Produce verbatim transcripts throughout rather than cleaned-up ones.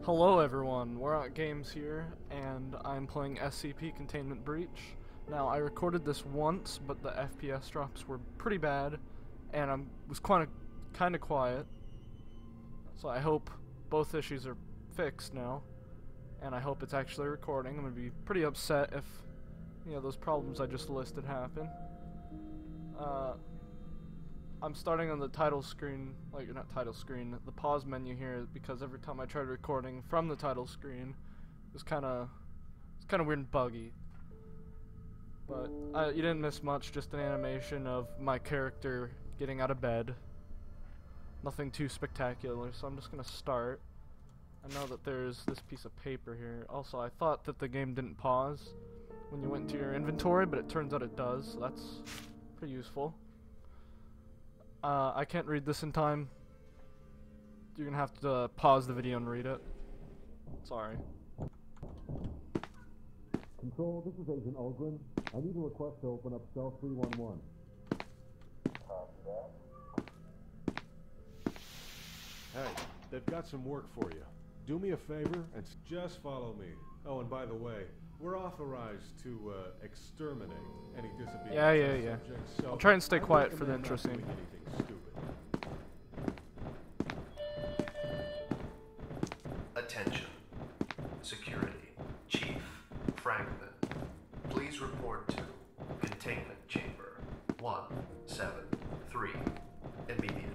Hello everyone, We're Out Games here, and I'm playing S C P Containment Breach. Now, I recorded this once, but the F P S drops were pretty bad, and I was kind of kind of quiet. So I hope both issues are fixed now, and I hope it's actually recording. I'm gonna be pretty upset if, you know, those problems I just listed happen. Uh, I'm starting on the title screen, like, not title screen, the pause menu here, because every time I tried recording from the title screen, it was kind of, it's kind of weird and buggy. But uh, you didn't miss much, just an animation of my character getting out of bed. Nothing too spectacular, so I'm just gonna start. I know that there's this piece of paper here. Also, I thought that the game didn't pause when you went into your inventory, but it turns out it does, so that's pretty useful. Uh, I can't read this in time. You're gonna have to uh, pause the video and read it. Sorry. Control, this is Agent Ogren. I need a request to open up cell three one one. Hey, they've got some work for you. Do me a favor and just follow me. Oh, and by the way, we're authorized to uh, exterminate any disobedient Yeah, yeah, yeah. subjects, so I'll try and stay I quiet for the recommend intro not scene. doing anything stupid. Attention. Security. Chief Franklin. Please report to Containment Chamber one seven three immediately.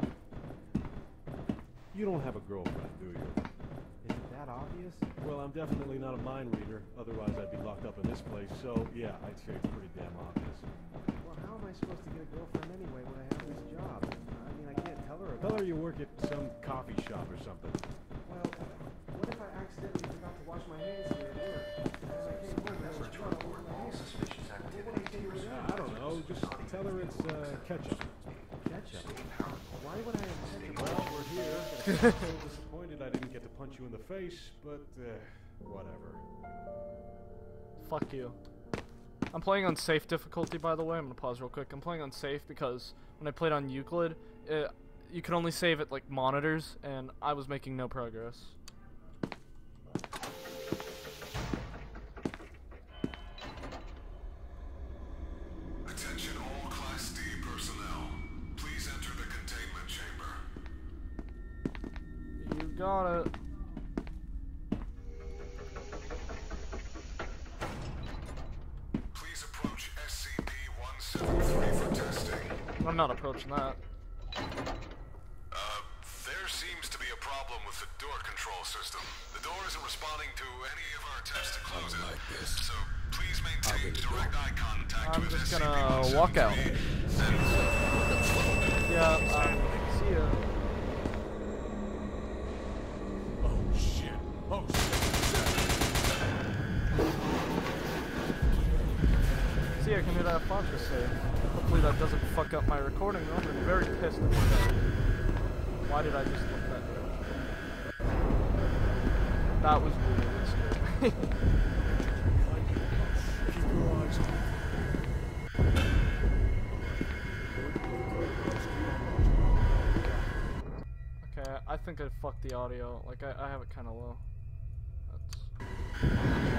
You don't have a girlfriend, do you? Is it that obvious? Well, I'm definitely not a mind reader. Otherwise, I'd be locked up in this place. So, yeah, I'd say it's pretty damn obvious. Well, how am I supposed to get a girlfriend anyway when I have this job? I mean, I can't tell her Tell about her you work at some coffee shop or something. Well, what if I accidentally forgot to wash my hands here at work? As I came home, I was Remember to drunk report over my all hands. suspicious activity to your Yeah, I don't know. Just tell her it's uh, ketchup. Ketchup? Why would I have ketchup? Well, we're here. I'm so disappointed I didn't get to punch you in the face, but uh, whatever. Fuck you. I'm playing on safe difficulty, by the way. I'm gonna pause real quick. I'm playing on safe because when I played on Euclid, it, you could only save at like monitors, and I was making no progress. Attention all Class D personnel. Please enter the containment chamber. You got it. Please approach S C P one seven three for testing. I'm not approaching that. Uh, there seems to be a problem with the door control system. The door isn't responding to any of our attempts to close it. Like this. So please maintain direct eye contact I'm with just S C P gonna walk out. and Yeah, um, see ya. Oh, shit. Oh, shit. See, I can do that Fontra save. Hopefully that doesn't fuck up my recording. I'm gonna be very pissed if it does. Why did I just look that direction? That was weird. It scared me. Keep your eyes open. Okay, I think I fucked the audio. Like, I, I have it kind of low. That's...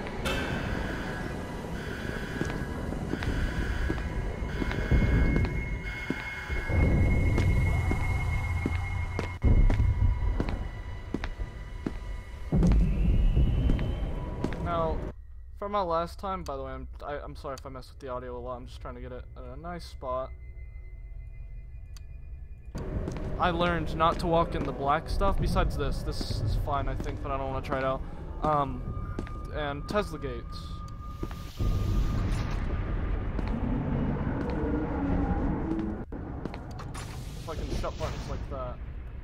Now, for my last time, by the way, I'm, I, I'm sorry if I messed with the audio a lot. I'm just trying to get it at a nice spot. I learned not to walk in the black stuff. Besides this, this is fine, I think, but I don't want to try it out. Um, and Tesla gates. If I can shut buttons like that.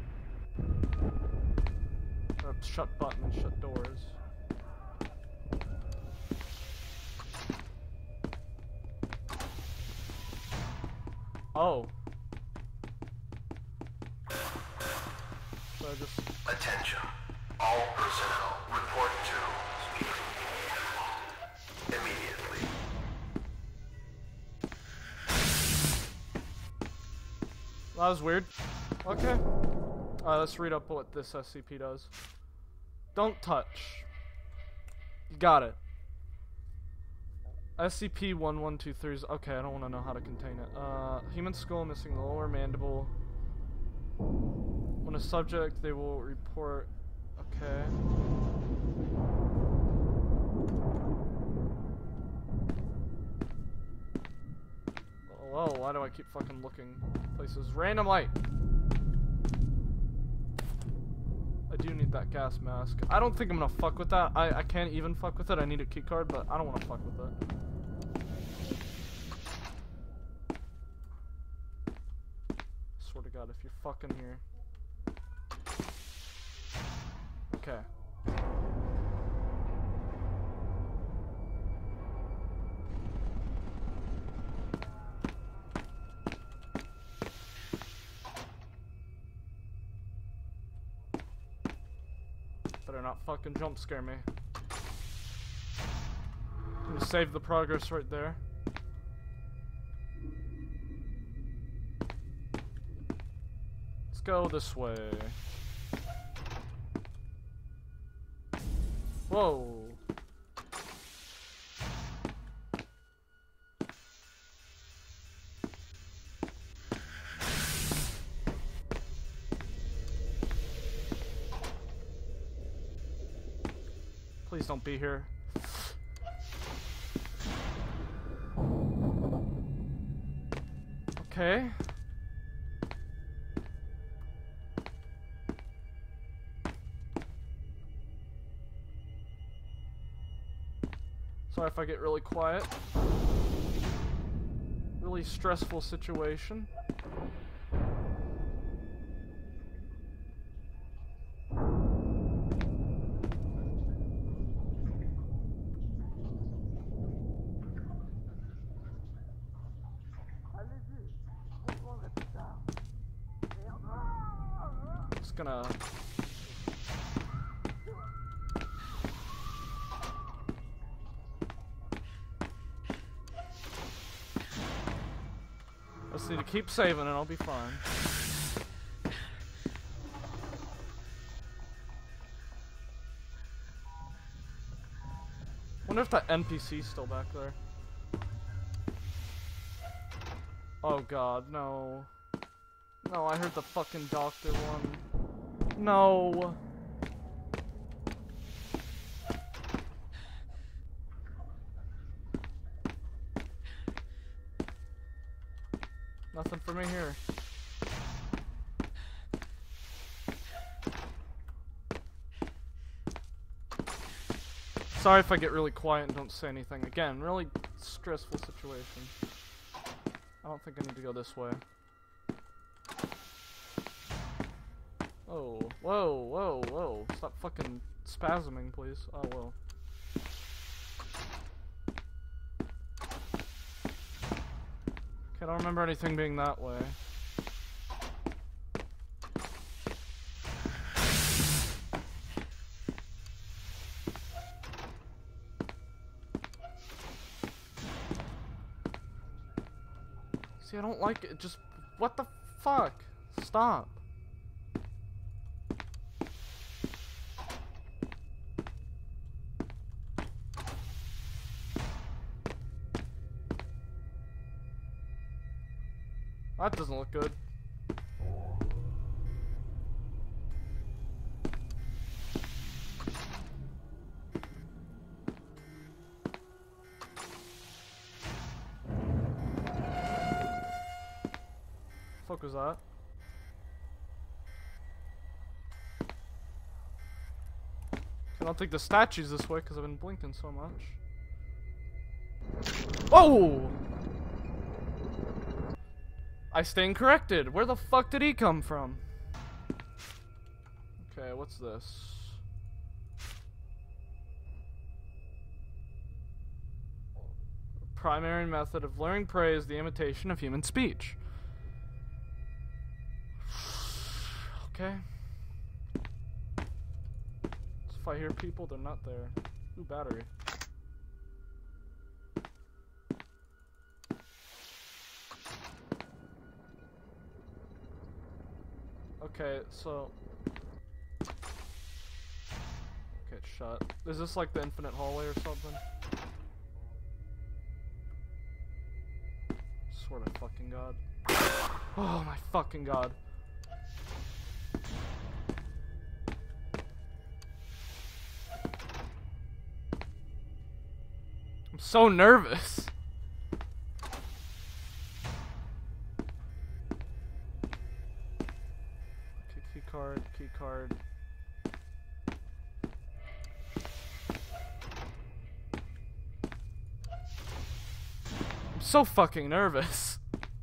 Or shut buttons, shut doors. Oh. So I just... Attention. All personnel report to immediately. That was weird. Okay. Uh, let's read up what this S C P does. Don't touch. You got it. S C P one one two three is okay. I don't want to know how to contain it. Uh, human skull missing the lower mandible. When a subject, they will report. Okay. Whoa, why do I keep fucking looking places? Random light! I do need that gas mask. I don't think I'm gonna fuck with that. I, I can't even fuck with it. I need a key card, but I don't wanna fuck with it. Swear to God, if you're fucking here. Okay. Better not fucking jump scare me. I'm gonna save the progress right there. Let's go this way. Whoa. Please don't be here. Okay. Sorry if I get really quiet. Really stressful situation. Just gonna Just need to keep saving and I'll be fine. Wonder if that N P C's still back there. Oh God, no. No, I heard the fucking doctor one. No. Nothing for me here. Sorry if I get really quiet and don't say anything. Again, really stressful situation. I don't think I need to go this way. Oh, whoa, whoa, whoa. Stop fucking spasming, please. Oh, whoa. I don't remember anything being that way. See, I don't like it. Just, what the fuck? Stop. That doesn't look good. Fuck was that? I don't think the statue's this way because I've been blinking so much. Oh! I stand corrected. Where the fuck did he come from? Okay, what's this? Primary method of luring prey is the imitation of human speech. Okay. So if I hear people, they're not there. Ooh, battery. Okay, so shut. Is this like the infinite hallway or something? Swear to fucking god. Oh my fucking god. I'm so nervous. Okay, key card, key card. I'm so fucking nervous.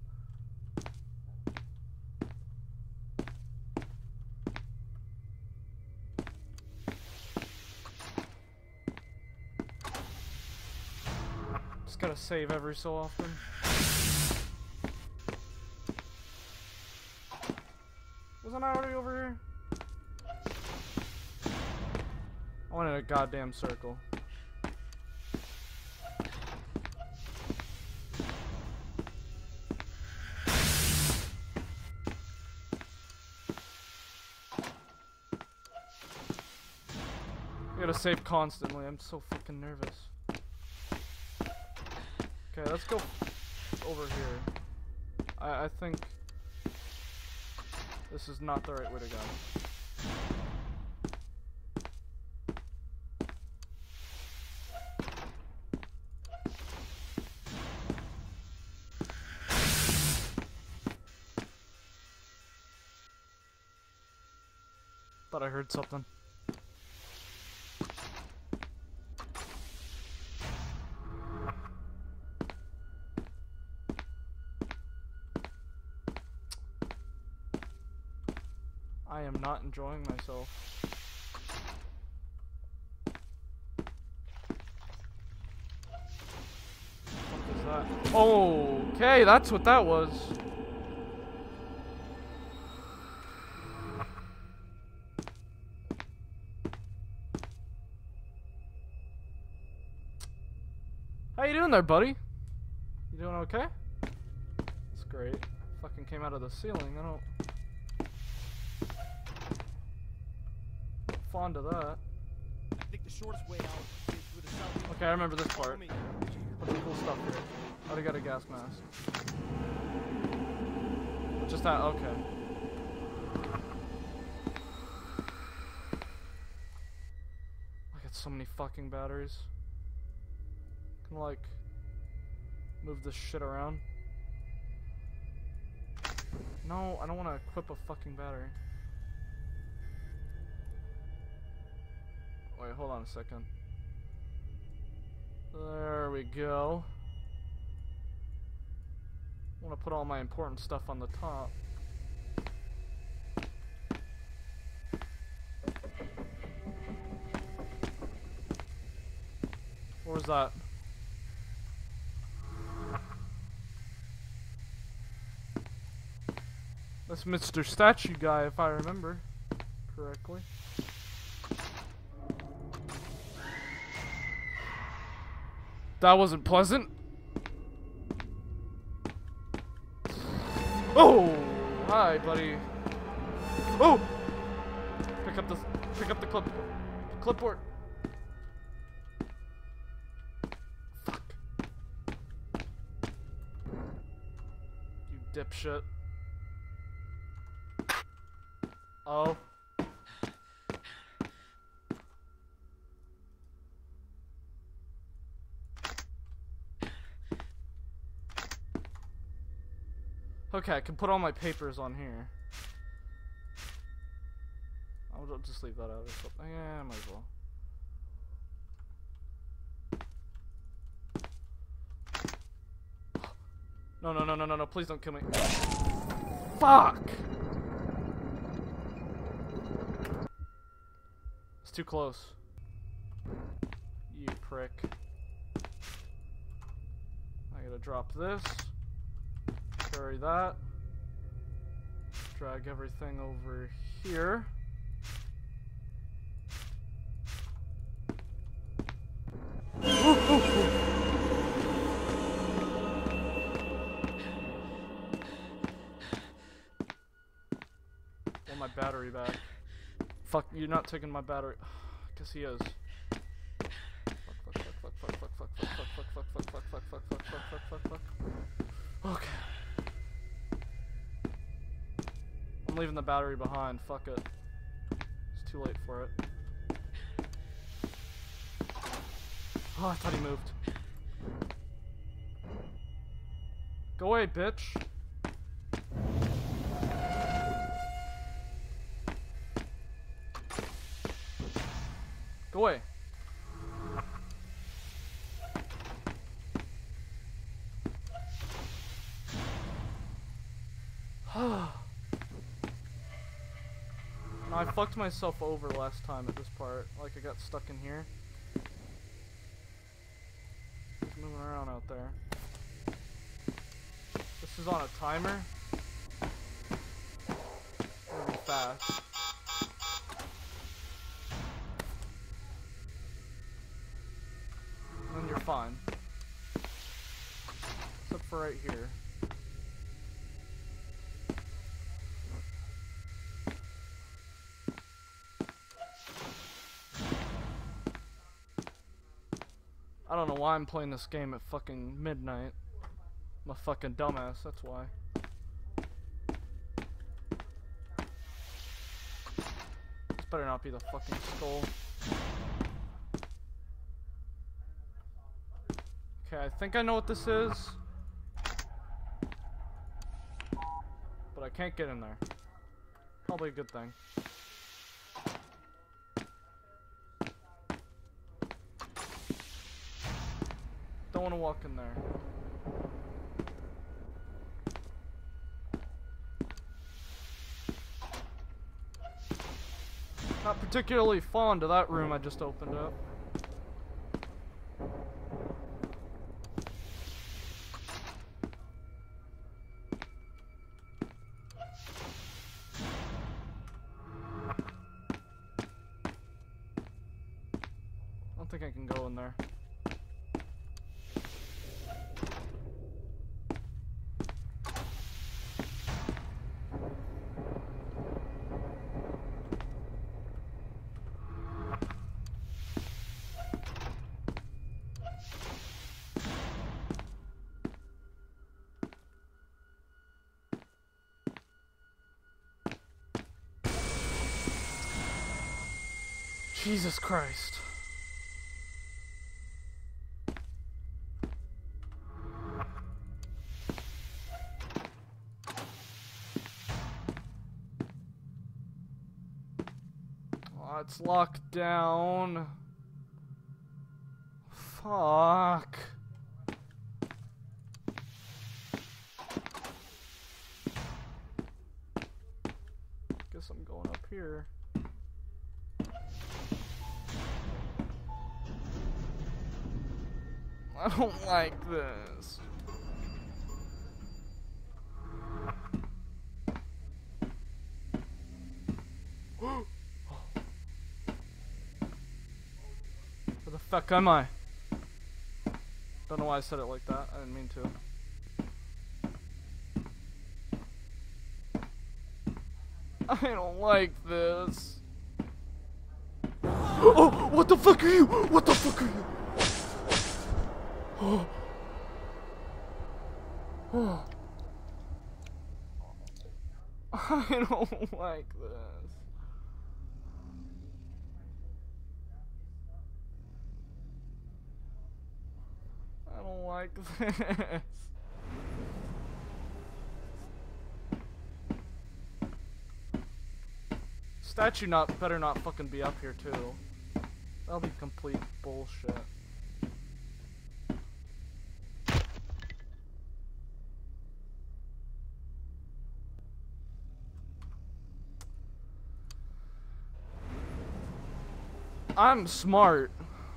Just gotta save every so often. Wasn't I already over here? I went in a goddamn circle. I gotta save constantly. I'm so fucking nervous. Okay, let's go over here. I, I think this is not the right way to go. Thought I heard something. I am not enjoying myself. What is that? Okay, that's what that was. How you doing there, buddy? You doing okay? That's great. Fucking came out of the ceiling. I don't... fond of that. I think the shortest way out is through the south. Okay, I remember this part. Put some cool stuff here. Already got a gas mask. Just that, okay. I got so many fucking batteries. Can like move this shit around. No, I don't want to equip a fucking battery. Wait, hold on a second. There we go. I want to put all my important stuff on the top. What was that? That's Mister Statue Guy, if I remember correctly. That wasn't pleasant. Oh, hi, buddy. Oh, pick up the pick up the clip clipboard. Fuck. You dipshit. Oh. Okay, I can put all my papers on here. I'll just leave that out or something. Yeah, I might as well. No, no, no, no, no, no, please don't kill me. Fuck! It's too close. You prick. I gotta drop this. Carry that. Drag everything over here. Ooh, ooh, ooh. Want my battery back. Fuck, you're not taking my battery. Cause he is. Fuck, fuck, fuck, fuck, fuck, fuck, fuck, fuck, fuck, fuck, fuck, fuck, fuck, fuck, fuck, fuck, fuck, fuck, fuck. Okay. I'm leaving the battery behind. Fuck it. It's too late for it. Oh, I thought he moved. Go away, bitch. Go away. No, I fucked myself over last time at this part. Like, I got stuck in here. He's moving around out there. This is on a timer. It'll be fast. And then you're fine. Except for right here. I don't know why I'm playing this game at fucking midnight. I'm a fucking dumbass, that's why. This better not be the fucking skull. Okay, I think I know what this is. But I can't get in there. Probably a good thing. Don't want to walk in there. Not particularly fond of that room I just opened up. I don't think I can go in there. Jesus Christ. Oh, it's locked down. Fuck. Guess I'm going up here. I don't like this. Where the fuck am I? Don't know why I said it like that. I didn't mean to. I don't like this. Oh, what the fuck are you? What the fuck are you? Oh. Oh. I don't like this. I don't like this. Statue not better not fucking be up here too. That'll be complete bullshit. I'm smart.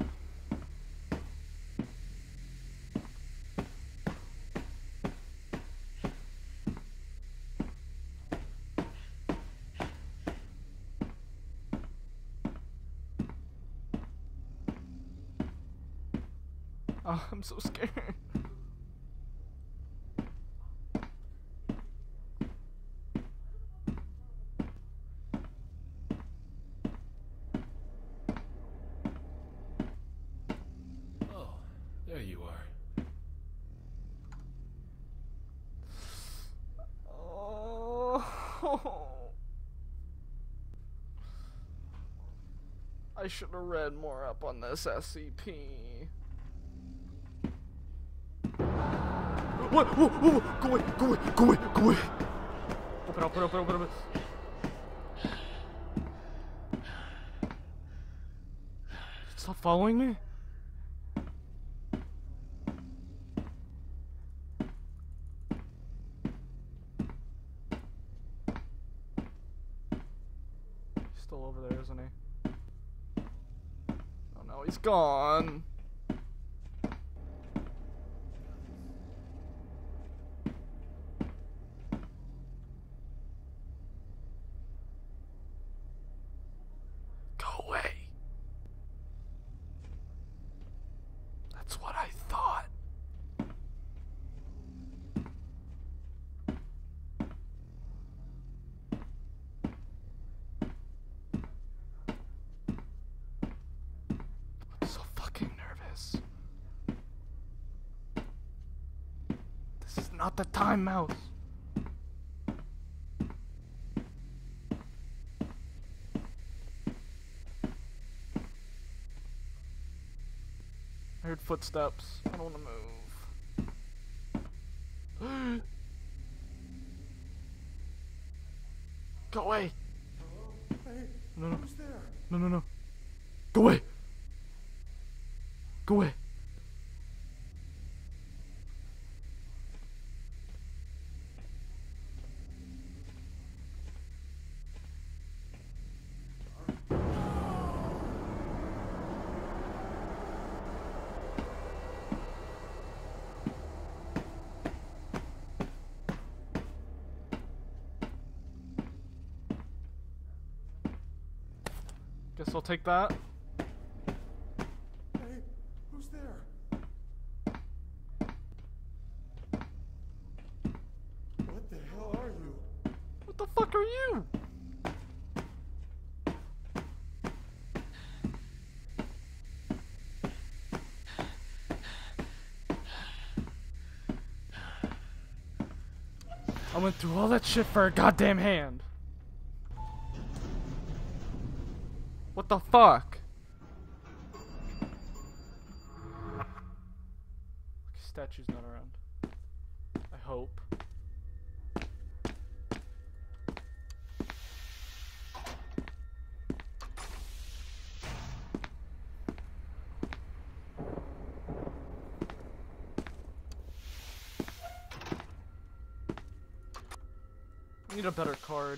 Oh, I'm so scared. There you are. Oh. I should have read more up on this S C P. What? Whoa, whoa, whoa. Go away, go away, go away, go away. Open, open, open, open, open. Stop following me? He's still over there, isn't he? Oh no, he's gone. Go away. That's what I thought. I'm so fucking nervous. This is not the time, Mouse. I heard footsteps. I don't want to move. Go away. Hey, No, no. who's there? No, no, no. Go away. Go away. Guess I'll take that. Hey, who's there? What the hell are you? What the fuck are you? I went through all that shit for a goddamn hand. What the fuck? Statue's not around. I hope. I need a better card.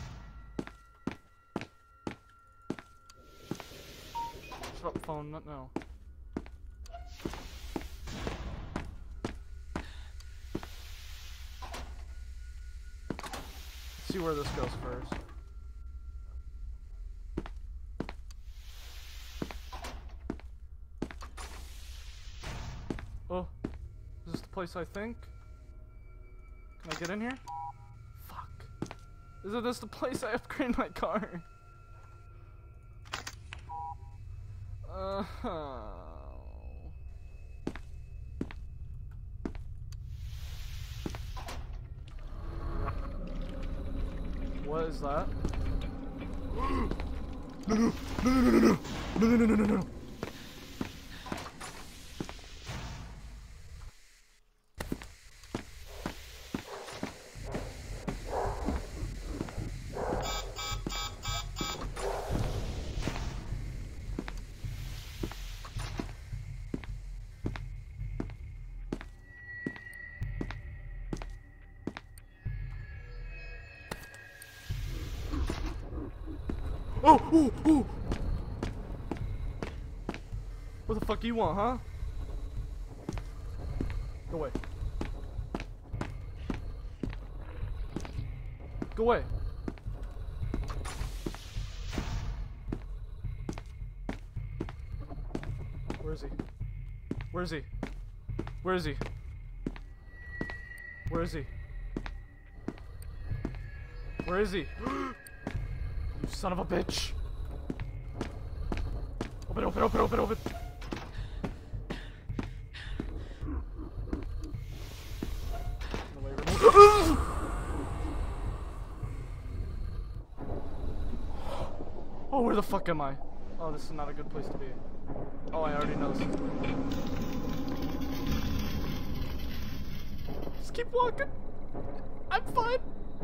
Shut up, phone, not now. Let's see where this goes first. Oh, is this the place I think? Can I get in here? Fuck. Isn't this the place I upgrade my car? Uh huh. What is that? No, no, no, no, no, no, no, no, no, no, no, no. Oh, ooh, ooh. What the fuck do you want, huh? Go away. Go away. Where is he? Where is he? Where is he? Where is he? Where is he? You son of a bitch! Open, open, open, open, open! Oh, where the fuck am I? Oh, this is not a good place to be. Oh, I already know this. Just keep walking. I'm fine.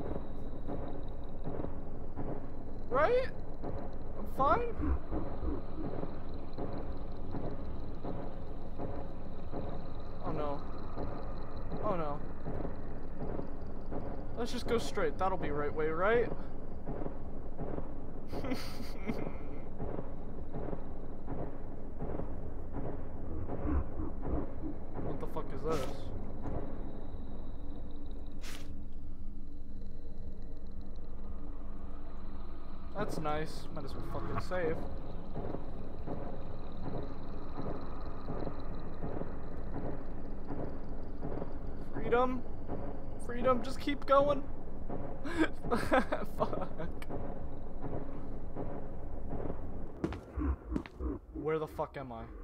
Right? I'm fine? Oh no. Oh no. Let's just go straight. That'll be right way, right? What the fuck is this? That's nice. Might as well fucking save. Freedom? Freedom, just keep going. Fuck. Where the fuck am I?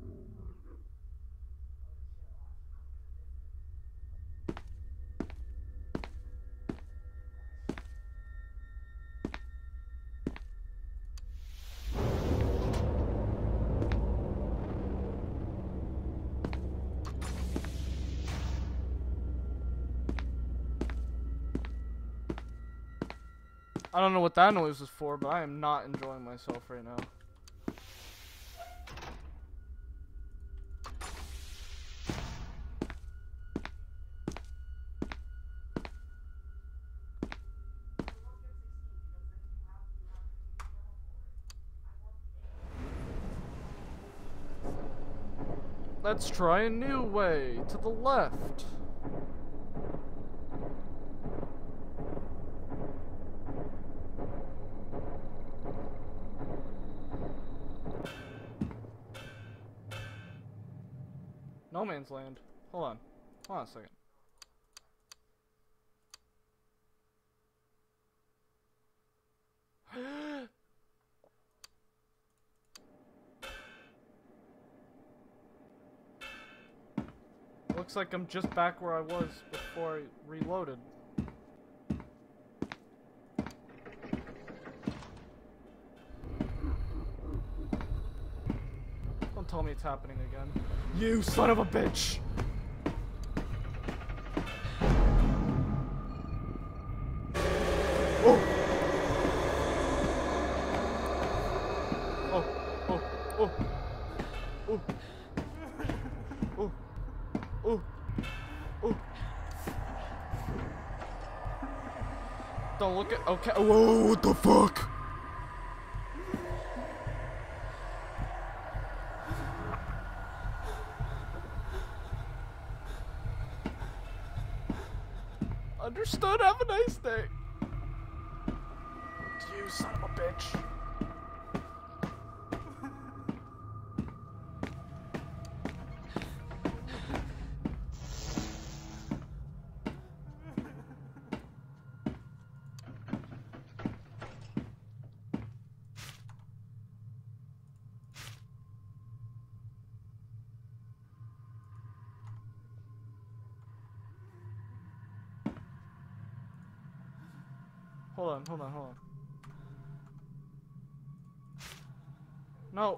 I don't know what that noise was for, but I am not enjoying myself right now. Let's try a new way, to the left. No Man's Land. Hold on. Hold on a second. Looks like I'm just back where I was before I reloaded. Don't tell me it's happening again. You son of a bitch! Oh! Oh, oh, oh, oh, oh, oh, oh. Don't look at, okay, whoa, what the fuck? Understood, have a nice day. You son of a bitch. Hold on, hold on, hold on. No.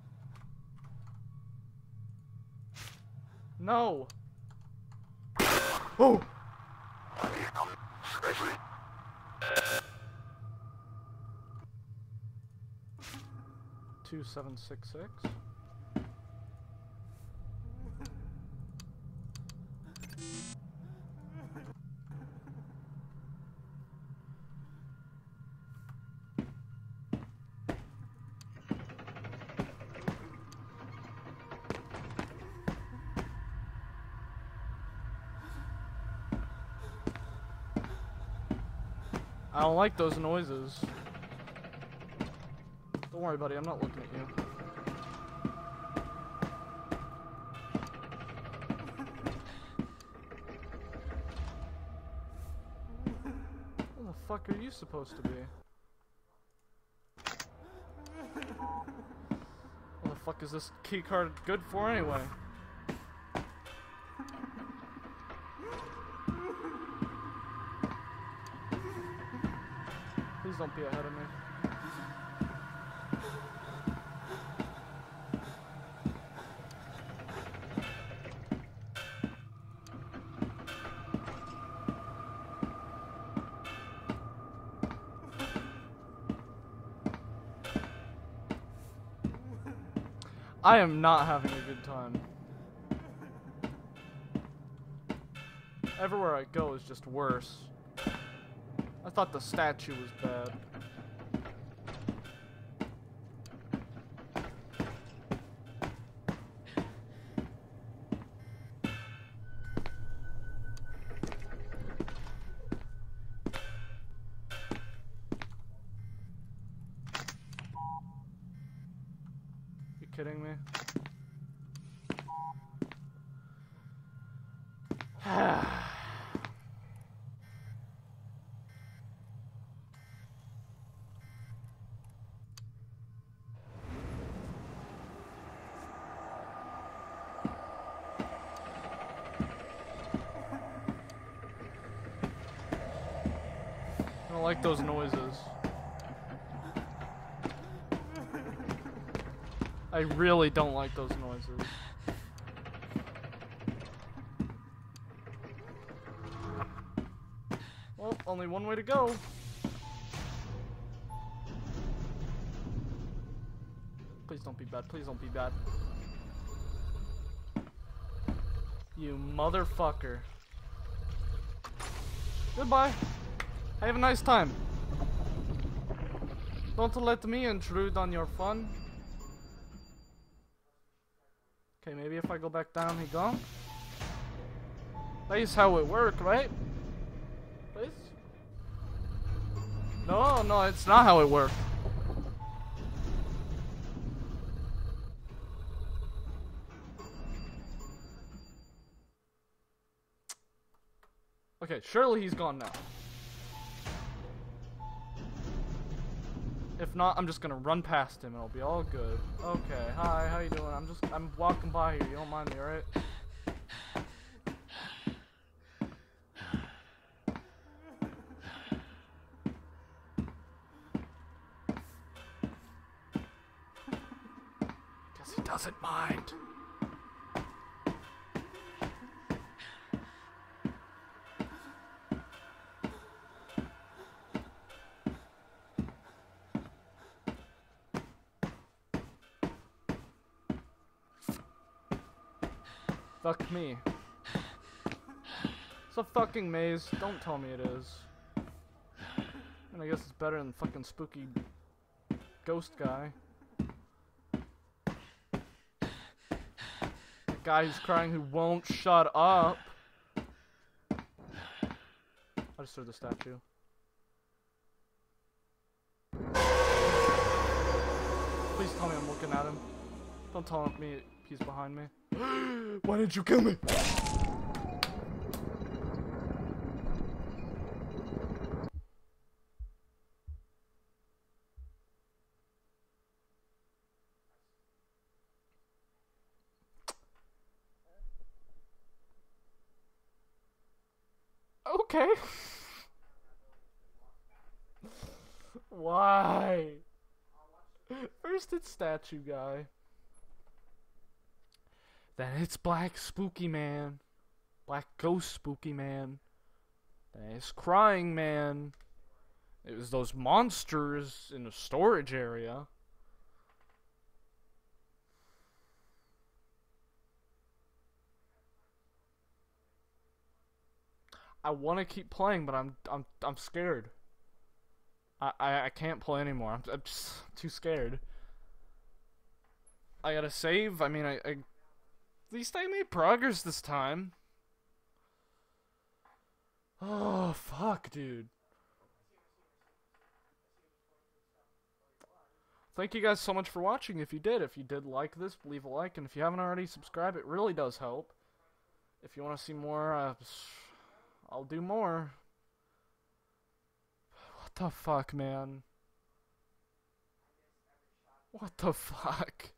No. Oh. Two seven six six. I don't like those noises. Don't worry, buddy, I'm not looking at you. What the fuck are you supposed to be? What the fuck is this key card good for anyway? don't be ahead of me. I am not having a good time. Everywhere I go is just worse. I thought the statue was bad. You kidding me? I don't like those noises. I really don't like those noises. Well, only one way to go. Please don't be bad. Please don't be bad. You motherfucker. Goodbye. Have a nice time. Don't let me intrude on your fun. Okay, maybe if I go back down, he gone. That's how it worked, right? Please? No, no, it's not how it worked. Okay, surely he's gone now. If not, I'm just gonna run past him and it'll be all good. Okay, hi, how you doing? I'm just, I'm walking by here, you don't mind me, right? Guess he doesn't mind. Fuck me. It's a fucking maze. Don't tell me it is. And I guess it's better than fucking spooky ghost guy. The guy who's crying who won't shut up. I just heard the statue. Please tell me I'm looking at him. Don't tell me he's behind me. Why didn't you kill me? Okay. Why? First it's statue guy. Then it's Black Spooky Man. Black Ghost Spooky Man. Then it's Crying Man. It was those monsters in the storage area. I want to keep playing, but I'm I'm I'm scared. I I, I can't play anymore. I'm, I'm just too scared. I gotta save. I mean, I, I at least I made progress this time. Oh, fuck, dude. Thank you guys so much for watching. If you did, if you did like this, leave a like. And if you haven't already, subscribe. It really does help. If you want to see more, uh, I'll do more. What the fuck, man? What the fuck?